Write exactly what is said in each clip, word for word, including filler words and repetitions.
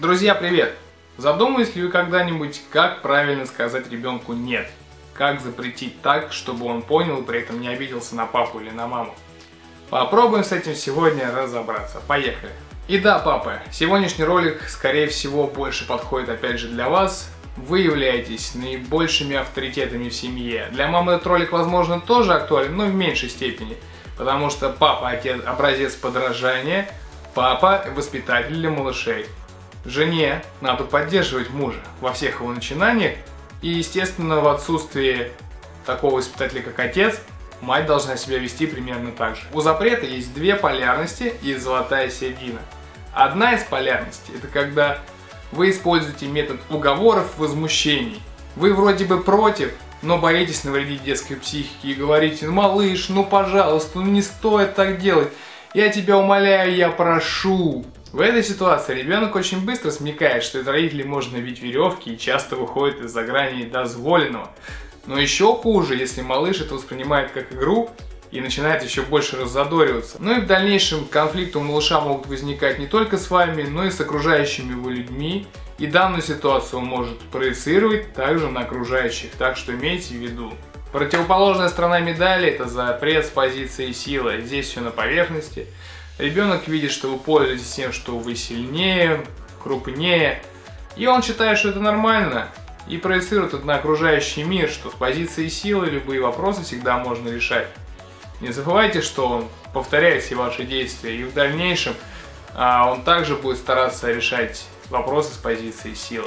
Друзья, привет! Задумывались ли вы когда-нибудь, как правильно сказать ребенку «нет»? Как запретить так, чтобы он понял и при этом не обиделся на папу или на маму? Попробуем с этим сегодня разобраться. Поехали! И да, папа, сегодняшний ролик, скорее всего, больше подходит опять же для вас. Вы являетесь наибольшими авторитетами в семье. Для мамы этот ролик, возможно, тоже актуален, но в меньшей степени. Потому что папа – отец, образец подражания, папа – воспитатель для малышей. Жене надо поддерживать мужа во всех его начинаниях, и, естественно, в отсутствии такого воспитателя, как отец, мать должна себя вести примерно так же. У запрета есть две полярности и золотая середина. Одна из полярностей – это когда вы используете метод уговоров, возмущений. Вы вроде бы против, но боитесь навредить детской психике и говорите: «Малыш, ну пожалуйста, ну не стоит так делать, я тебя умоляю, я прошу». В этой ситуации ребенок очень быстро смекает, что из родителей можно бить веревки и часто выходит из-за грани дозволенного. Но еще хуже, если малыш это воспринимает как игру и начинает еще больше раззадориваться. Ну и в дальнейшем конфликты у малыша могут возникать не только с вами, но и с окружающими его людьми. И данную ситуацию он может проецировать также на окружающих, так что имейте в виду. Противоположная сторона медали – это запрет с позиции силы. Здесь все на поверхности. Ребенок видит, что вы пользуетесь тем, что вы сильнее, крупнее, и он считает, что это нормально, и проецирует это на окружающий мир, что с позиции силы любые вопросы всегда можно решать. Не забывайте, что он повторяет все ваши действия, и в дальнейшем а, он также будет стараться решать вопросы с позиции силы.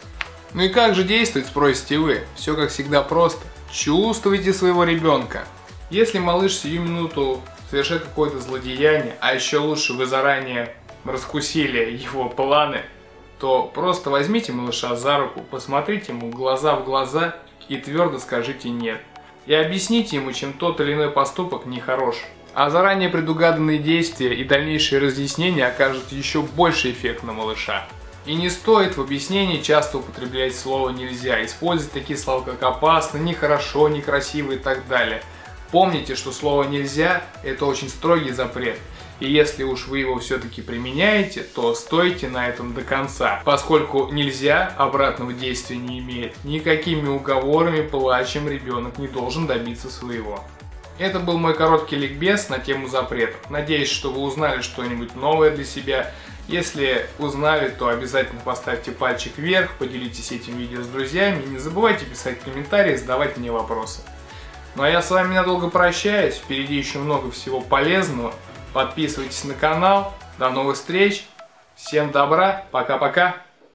Ну и как же действовать, спросите вы? Все как всегда просто. Чувствуйте своего ребенка. Если малыш сию минуту совершает какое-то злодеяние, а еще лучше вы заранее раскусили его планы, то просто возьмите малыша за руку, посмотрите ему глаза в глаза и твердо скажите «нет». И объясните ему, чем тот или иной поступок нехорош. А заранее предугаданные действия и дальнейшие разъяснения окажут еще больше эффект на малыша. И не стоит в объяснении часто употреблять слово «нельзя», использовать такие слова как «опасно», «нехорошо», «некрасиво» и так далее. Помните, что слово «нельзя» – это очень строгий запрет. И если уж вы его все-таки применяете, то стойте на этом до конца. Поскольку «нельзя» обратного действия не имеет, никакими уговорами, плачем ребенок не должен добиться своего. Это был мой короткий ликбез на тему запретов. Надеюсь, что вы узнали что-нибудь новое для себя. Если узнали, то обязательно поставьте пальчик вверх, поделитесь этим видео с друзьями и не забывайте писать комментарии и задавать мне вопросы. Ну а я с вами надолго прощаюсь, впереди еще много всего полезного. Подписывайтесь на канал, до новых встреч, всем добра, пока-пока.